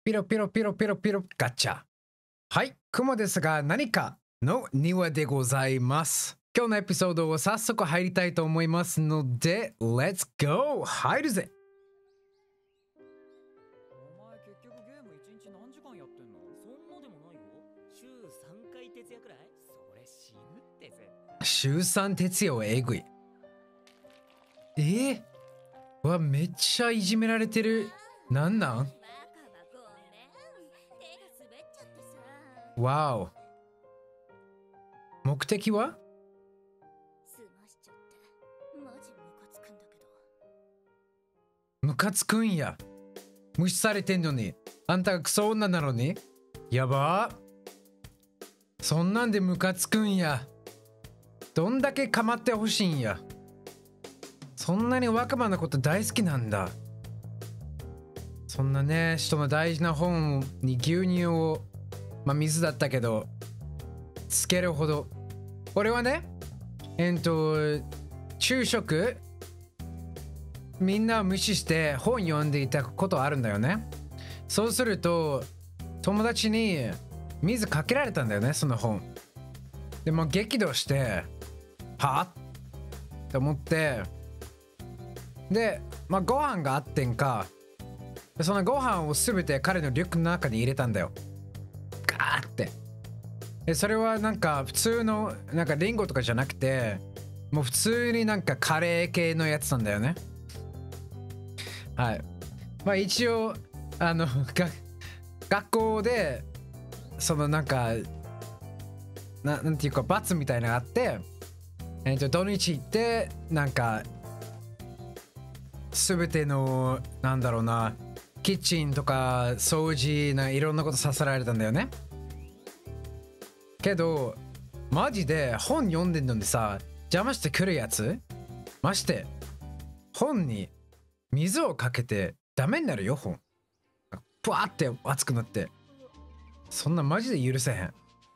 ピロピロピロピロピロガチャ。はい、雲ですが何かの庭でございます。今日のエピソードを早速入りたいと思いますので、Let's go! 入るぜ。 お前結局ゲーム1日何時間やってんの？そんなでもないよ。週3回徹夜くらい？それ死ぬって絶対。 週3徹夜はえぐい。わ、めっちゃいじめられてる。なんなんわお。目的はムカつくんや。無視されてんのに。あんたがクソ女なのに。やばー。そんなんでムカつくんや。どんだけ構ってほしいんや。そんなに若葉のこと大好きなんだ。そんなね、人の大事な本に牛乳を、まあ水だったけど、つけるほど。俺はね、昼食、みんなを無視して本読んでいたことあるんだよね。そうすると、友達に水かけられたんだよね、その本。でも激怒して、はって思って、で、まあご飯があってんか、そのご飯をすべて彼のリュックの中に入れたんだよ。ガーって。それはなんか普通のなんかリンゴとかじゃなくて、もう普通になんかカレー系のやつなんだよね。はい。まあ一応学校でそのなんかなんていうか罰みたいなのがあって、土日行ってなんか全てのなんだろうな、キッチンとか掃除いろんなことさせられたんだよね。けどマジで本読んでんのにさ、邪魔してくるやつ、まして本に水をかけてダメになるよ。本プワーって熱くなって、そんなマジで許せへん。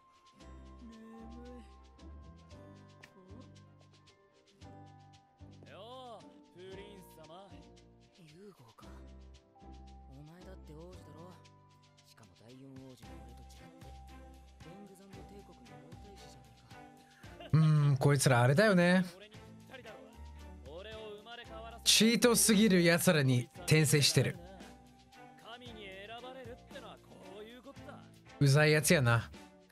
こいつらあれだよね。チートすぎるやつらに転生してる。うざいやつやな。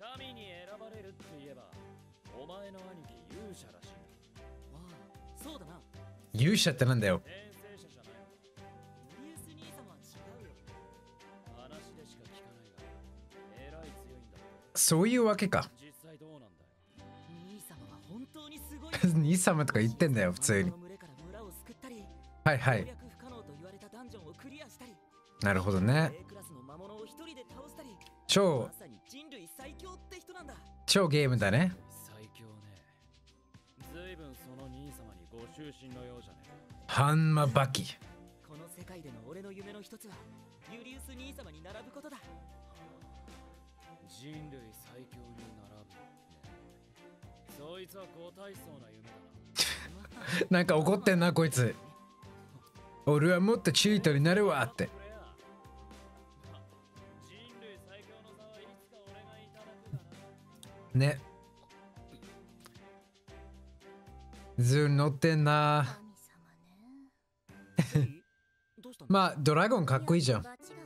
勇者ってなんだよ。そういうわけか。兄様とか言ってんだよ普通に。はいはい。なるほどね。超ゲームだね。ハンマバキ。 この世界での俺の夢の一つはユリウス兄様に並ぶことだ。人類最強に並ぶ。そいつはご大層な夢だな。 なんか怒ってんなこいつ。俺はもっとチートになるわって。ね。ズー乗ってんな。まあドラゴンかっこいいじゃん。 バチ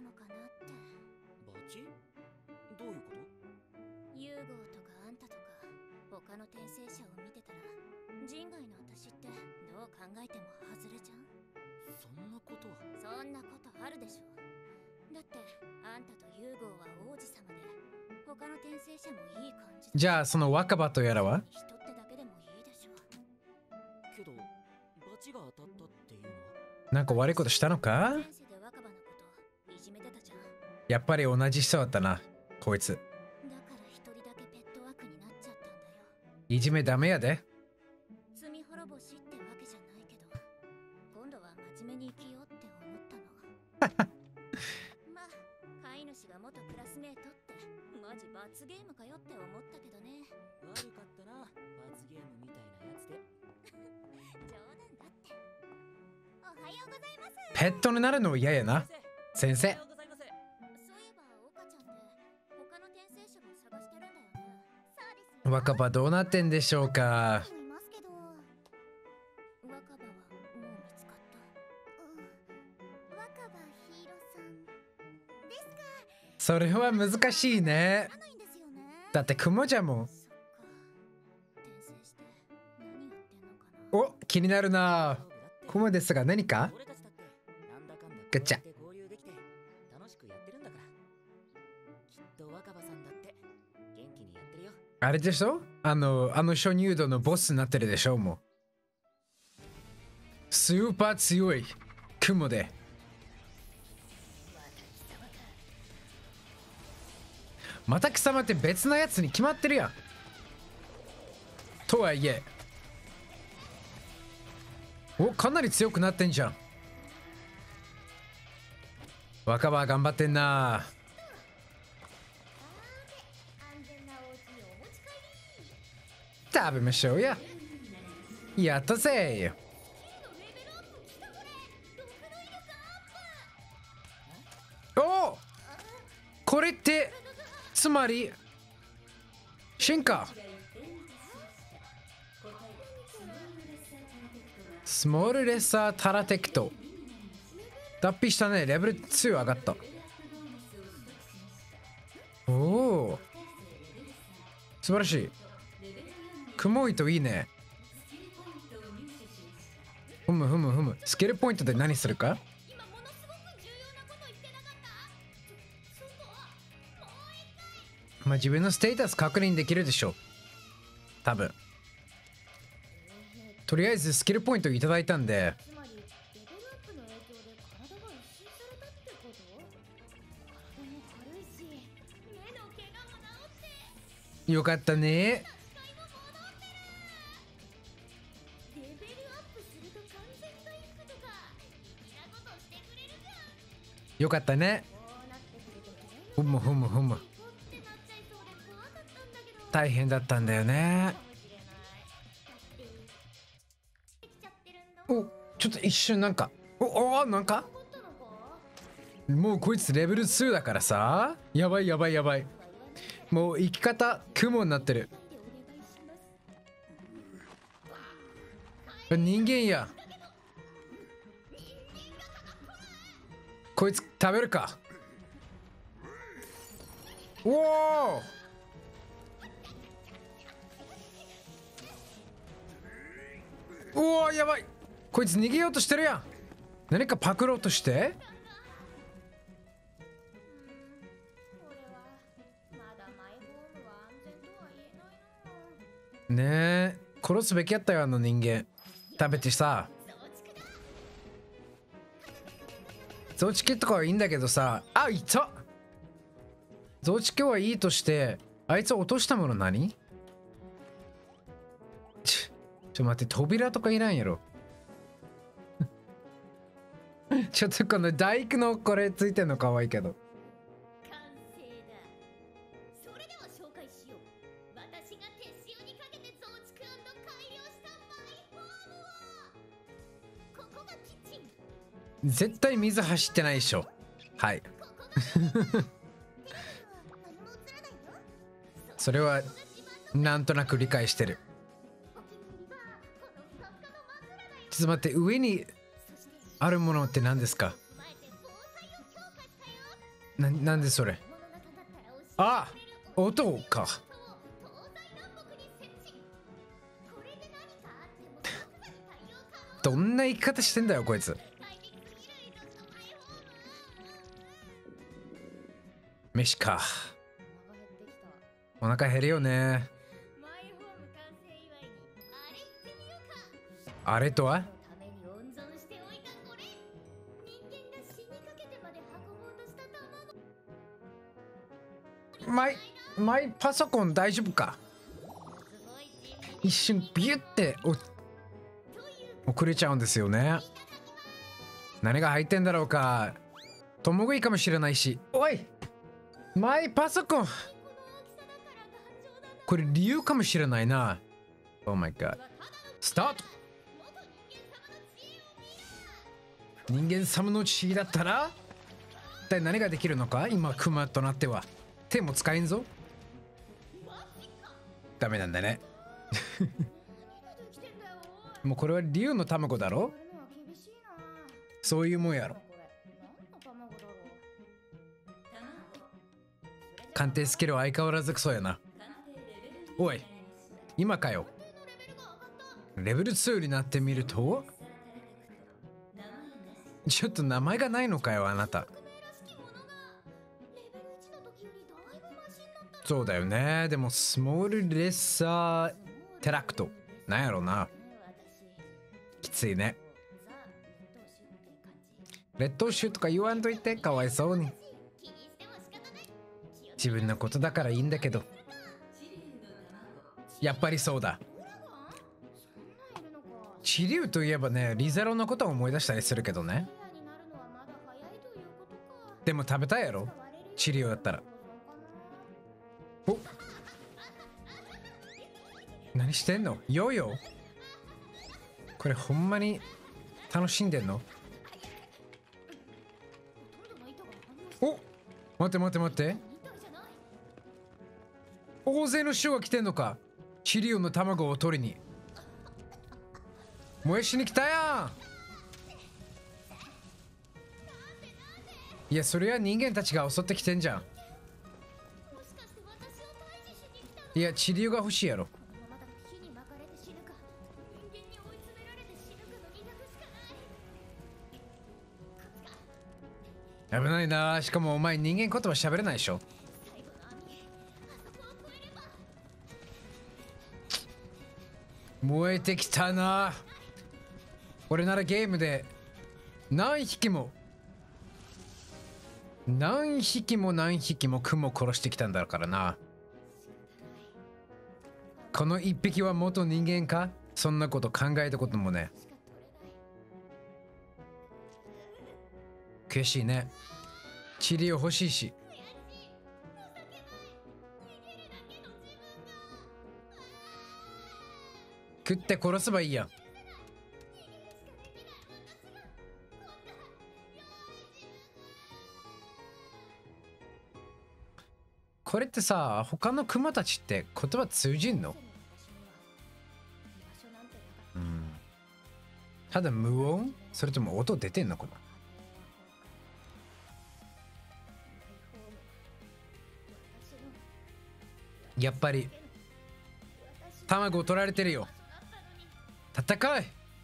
どういうこと？ユーゴーとかあんたとか他の転生者を見てたら人外の私ってどう考えても外れじゃん。 そんなことあるでしょ。だってあんたとユーゴーは王子様で他の転生者もいい感じだ。 じゃあその若葉とやらは人ってだけでもいいでしょ。 けどバチが当たったっていうのはなんか悪いことしたのか？ 前世で若葉のこといじめてたじゃん。 やっぱり同じ人だったなこいつ。 だから一人だけペットワークになっちゃったんだよ。 いじめダメやで。 罪滅ぼしってわけじゃないけど、今度は真面目に生きようって思ったの。まあ飼い主が元クラスメートってマジ罰ゲームかよって思ったけどね。 悪かったな、罰ゲームみたいなやつで。 冗談だって。おはようございます。 ペットになるの嫌やな先生。 若葉どうなってんでしょうか。 いますけど、若葉はもう見つかった。若葉ヒーローさんですか。 それは難しいね。 ないんですよね。 だって雲じゃもん。 そっか。転生して何やってんのかな。 お、気になるな。雲ですが何か俺たちだってなんだかんだガチャこうやって交流できて楽しくやってるんだから。きっと若葉さんだって元気にやってるよ。 あれでしょ、あの鍾乳洞のボスになってるでしょ。もうスーパー強い雲で。また貴様って別なやつに決まってるやん。とはいえ、お、かなり強くなってんじゃん。若葉頑張ってんな。 安全なお家にお持ち帰り。 食べましょうや。やったぜ。お、これってつまり進化。スモールレッサータラテクト。脱皮したね。レベル2上がった。おお、素晴らしい。雲糸いいね。ふむふむふむ。スキルポイントで何するか。 今ものすごく重要なこと言ってなかった？そこはもう一回。 まあ自分のステータス確認できるでしょう。多分。とりあえずスキルポイントいただいたんで。 つまりレベルアップの影響で体が一新されたってこと？体も軽いし、目の怪我も治ってよかったね。 視界も戻ってる。レベルアップすると完全回復とか粋なことしてくれるじゃん。 よかったね。 こうなってくるとふむふむふむ。 ポってなっちゃいそうで怖かったんだけど。 大変だったんだよね。 かもしれない。できちゃってるんだお、ちょっと一瞬なんか、おなんか怒ったのか？ もうこいつレベル2だからさ。やばいやばいやばい。もう生き方雲になってる。 でお願いします。 人間や。こいつ食べるか。おお、おお、やばい。こいつ逃げようとしてるやん。何かパクろうとして。 これはまだマイホームは安全とは言えないな。 ねえ、殺すべきやったよ、あの人間。食べてさ。増築とかはいいんだけどさ。あ、いた。増築はいいとして、あいつ落としたもの何？ちょ待って、扉とかいらんやろ。ちょっとこの大工のこれついてんのかわいいけど。 完成だ。それでは紹介しよう。私が手塩にかけて増築&改良したマイホームを。ここがキッチン。 絶対水走ってないでしょ。はい。 ここが何も映らないよ。 それはなんとなく理解してる。 お気に入りはこのふかふかの枕だよ。 ちょっと待って、上にそしてあるものって何ですか？ 踏まえて防災を強化したよ。 なんでそれ？ 物がかかったら教えてあ、 くれる音か。 東西南北に設置。これで何かあっても即座に対応可能。 どんな生き方してんだよこいつ。 快適すぎるリゾットマイホーム。 飯か。 お腹減ってきた。 お腹減るよね。 マイホーム完成祝いにあれ行ってみようか。 あれとは？ ために温存しておいたこれ。人間が死にかけてまで運ぼうとした卵。 マイパソコン大丈夫か？ すごい人類一瞬ビュってという遅れちゃうんですよね。何が入ってんだろうか。共食いかもしれないし。おい、マイパソコン。 この大きさだから頑丈だな。 これ理由かもしれないな。Oh my god。スタート。 元人間様の知恵を見な。 人間様の血だったら一体何ができるのか。今クマとなっては手も使えんぞ。 マジか。 ダメなんだね。もうこれは竜の卵だろ。そういうもんやろ。鑑定スキルは相変わらずクソやな。おい、今かよ。レベル2になってみると、ちょっと名前がないのかよ、あなた。そうだよね。でもスモールレッサーテラクトなんやろな。きついね。劣等種とか言わんといて、かわいそうに。自分のことだからいいんだけど。やっぱりそうだ。チリュウといえばね、リゼロのことを思い出したりするけどね。でも食べたいやろ、チリュウだったら。お、何してんの？ヨーヨー？これほんまに楽しんでんの？お、待って待って待って。大勢の人が来てんのか。チリュウの卵を取りに。燃やしに来たやん。いや、それは人間たちが襲ってきてんじゃん。いや、チリュウが欲しいやろ。危ないな。しかもお前人間言葉喋れないでしょ。燃えてきたな。俺ならゲームで何匹もクモ殺してきたんだからな。この一匹は元人間か？そんなこと考えたこともね。悔しいね。チリを欲しいし。食って殺せばいいやん。これってさ、他のクマたちって言葉通じんの？うん。ただ無音？それとも音出てんのかな？やっぱり卵を取られてるよ。戦い！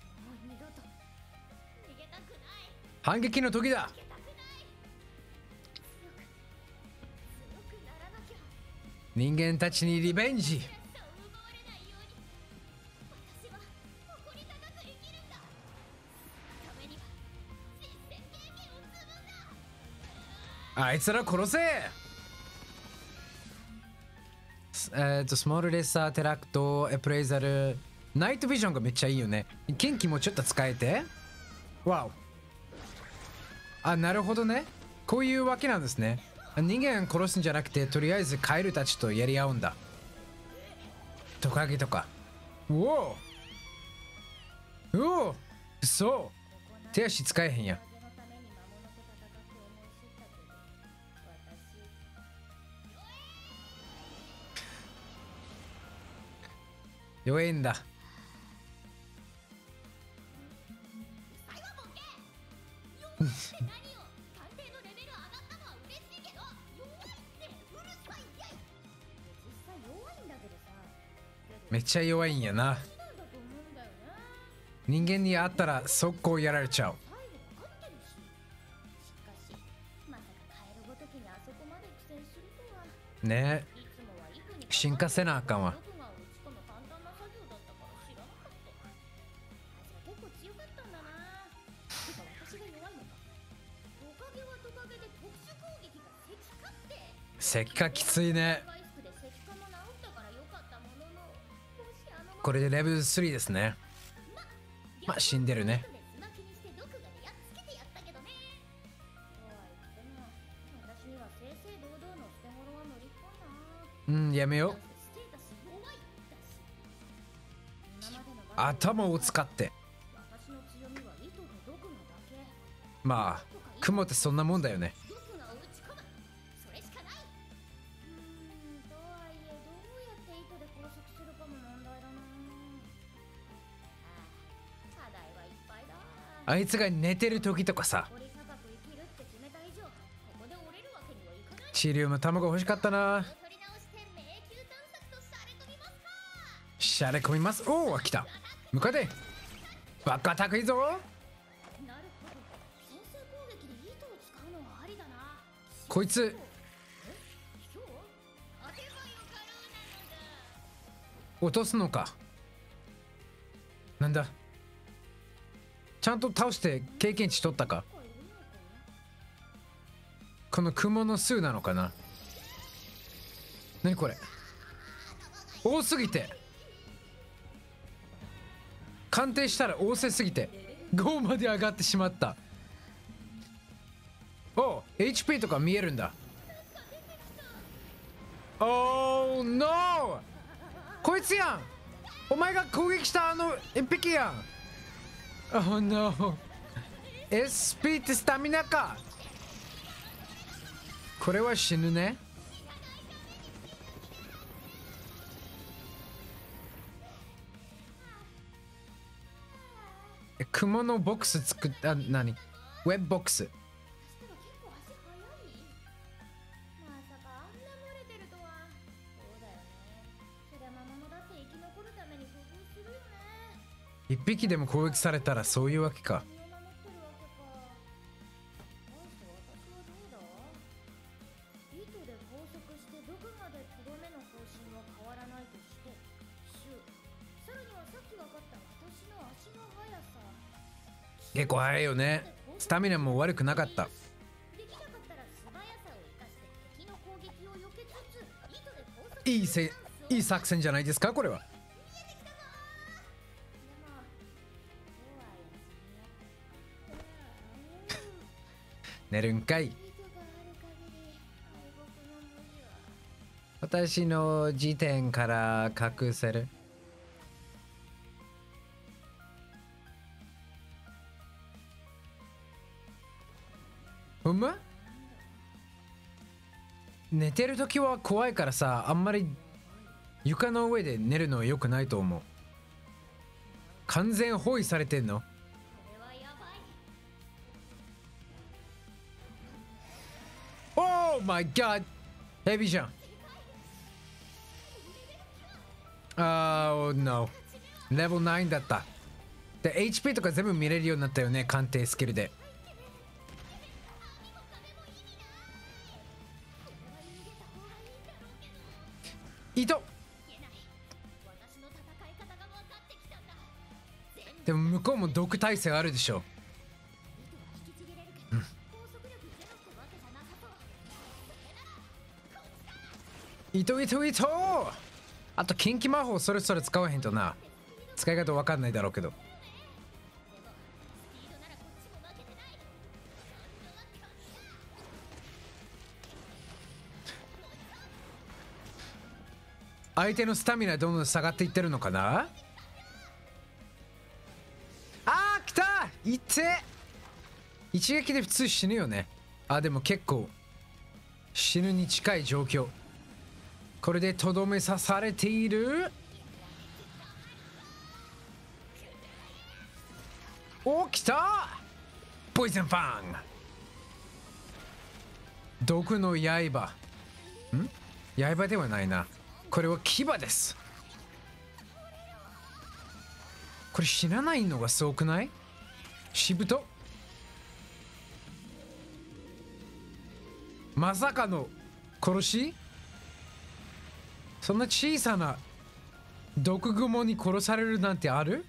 反撃の時だ。人間たちにリベンジ。あいつら殺せ。スモールレッサーテラクトエプレイザルナイトビジョンがめっちゃいいよね。元気もちょっと使えて。わお。あ、なるほどね。こういうわけなんですね。人間殺すんじゃなくて、とりあえずカエルたちとやり合うんだ。トカゲとか。うおうお、そう手足使えへんやん。弱いんだ。めっちゃ弱いんやな。人間に会ったら速攻やられちゃう。ねえ、進化せなあかんわ。石化きついね。これでレベル3ですね。まあ死んでるね。うん、やめよう。頭を使って。まあ雲ってそんなもんだよね。 あいつが寝てる時とかさ。 残り高く生きるって決めた以上、ここで折れるわけにはいかない。 治療の卵欲しかったな。 取り直して迷宮探索とシャレ込みますか。 しゃれ込みます。おお、来た。向かってバックアタックいいぞ。 なるほど。先制攻撃で糸を使うのはありだな。 こいつ今日当て牌を買うなのだ。 落とすのか。なんだ、ちゃんと倒して経験値取ったか。この雲の巣なのかな。何これ、多すぎて鑑定したら多せすぎて5まで上がってしまった。お HP とか見えるんだ。Oh no、 こいつやん。お前が攻撃したあの一匹やん。Oh no、 SP ってスタミナか。これは死ぬね。雲のボックス作った。何、ウェブボックス。 結構足速い。まさかあんな漏れてるとは。そうだよね。そりゃ魔物だって生き残るために工夫するよね。 一匹でも攻撃されたらそういうわけか。 身を守ってるわけか。対して私はどうだ。糸で拘束してどこまでとどめの方針は変わらないとしてシュー、さらにはさっき分かった私の足の速さ。 結構早いよね。スタミナも悪くなかった。 できなかったら素早さを生かして敵の攻撃を避けつつ糸で拘束いい作戦じゃないですかこれは。 でも寝るんかい。 糸がある限り敗北の文字は。 私の時点から隠せる。ほんま？寝てる時は怖いからさ、あんまり床の上で寝るのは良くないと思う。完全包囲されてんの。 これはやばい。 Oh my god、 ヘビーじゃん。Oh no、 レベル9だった。で HP とか全部見れるようになったよね、鑑定スキルで。糸私の戦い方が分かってきたんだ。 でも向こうも毒耐性あるでしょ。 糸は引きちぎれるけど、高速力ゼロってわけじゃなさそう。 糸あと近畿魔法それぞれ使わへんとな。使い方わかんないだろうけど。 スピードならこっちも負けてない。 相手のスタミナどんどん下がっていってるのかな。あー来た、いって一撃で普通死ぬよね。あでも結構死ぬに近い状況。これでとどめ刺されている。お来た、ポイズンファン。毒の刃。刃ではないな、これは牙です。これ死なないのがすごくない？しぶと。まさかの殺し。そんな小さな毒蜘蛛に殺されるなんてある？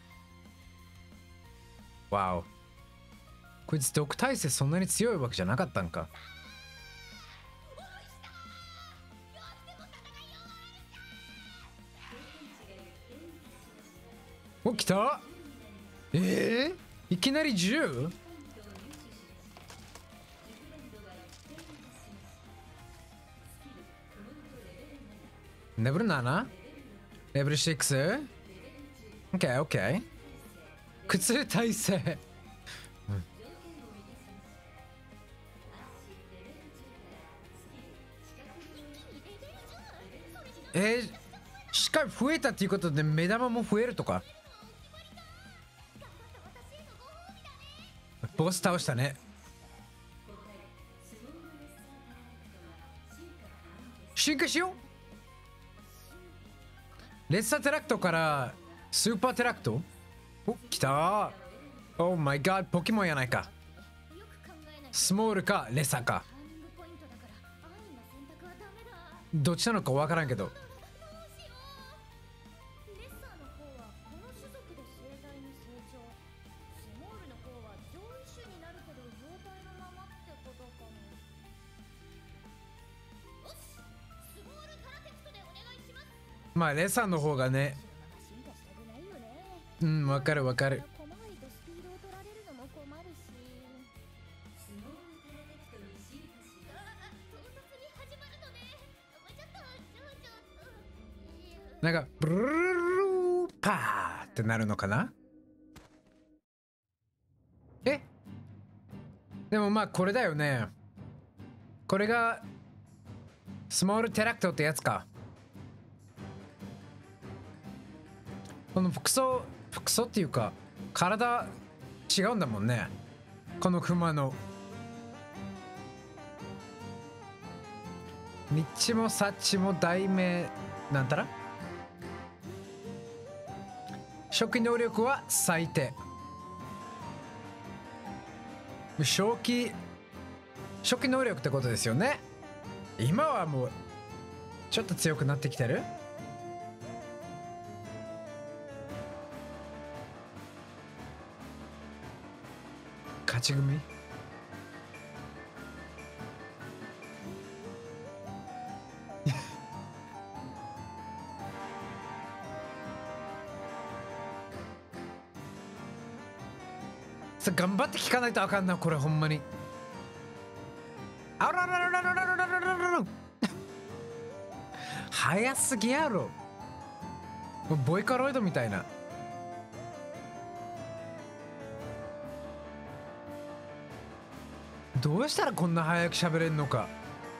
わお、こいつ毒耐性そんなに強いわけじゃなかったんか。お来た。いきなり10？レベル 7？ レベル 6？ OK OK。 苦痛耐性、視界増えたっていうことで目玉も増えるとか。 ボス倒したね。進化しよう。レッサーテラクトからスーパーテラクト。お、来たー。Oh my god、ポケモンやないか。スモールかレッサーか。どっちなのかわからんけど。まあレッサーの方がね。うん、わかるわかる。なんかブルルルルパーってなるのかな。え、でもまあこれだよね。これがスモールテラクトってやつか。この服装っていうか体違うんだもんね、このクマの。ニッチもサッチも大名なんたら。初期能力は最低。初期能力ってことですよね。今はもうちょっと強くなってきてる。勝ち組。頑張って聞かないとあかんな、これほんまに。あららららららららららら。早すぎやろ。ボイカロイドみたいな。どうしたらこんな早く喋れんのか。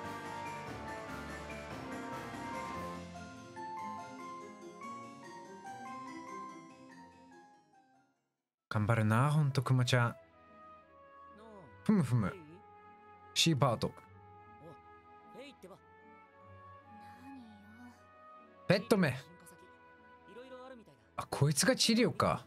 頑張るな、ほんとクマちゃん。ふむふむ。シーパート。ペット目。あ、こいつが治療か。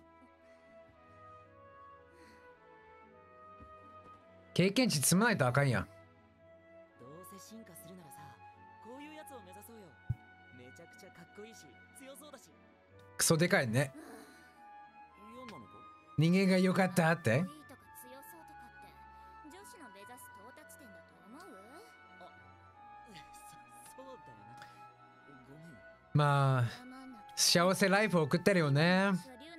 経験値積まないとあかんやん。 どうせ進化するならさ、こういうやつを目指そうよ。めちゃくちゃかっこいいし、強そうだし。 クソでかいね。 嫌なのか？ 人間が良かったって。まあ幸せライフを送ってるよね。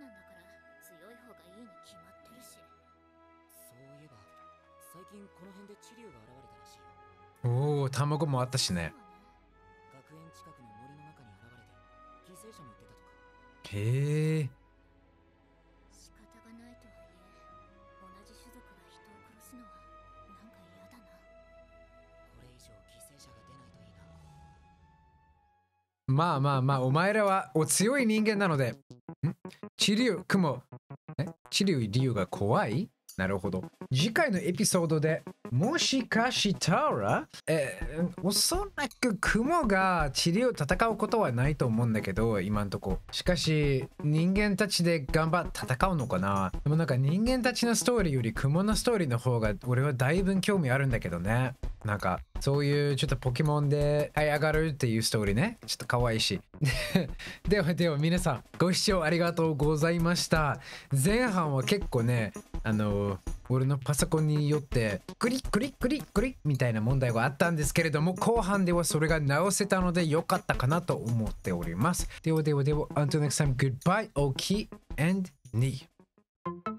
おお、卵もあったしね。 学園近くの森の中に現れて犠牲者も出たとか。 へえ。 仕方がないとはいえ、同じ種族が人を殺すのはなんか嫌だな。 これ以上犠牲者が出ないといいな。 まあまあまあ、お前らはお強い人間なので。治療雲。治療理由が怖い。なるほど。次回のエピソードでもしかしたらおそらく雲が治療を戦うことはないと思うんだけど、今んとこ。しかし人間たちで頑張って戦うのかな。でもなんか人間たちのストーリーより雲のストーリーの方が俺はだいぶ興味あるんだけどね。なんかそういうちょっとポケモンで這い上がるっていうストーリーね、ちょっと可愛いし。では皆さんご視聴ありがとうございました。前半は結構ね、俺のパソコンによってクリックリックリックリッみたいな問題があったんですけれども、後半ではそれが直せたので良かったかなと思っております。では until next time, goodbye, Oki and Ni.